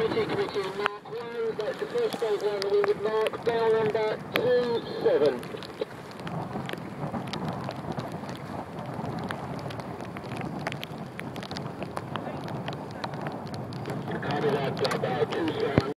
committee, Mark 1, that's the first stage round the wing with Mark, bell number 27. Copy that, 27.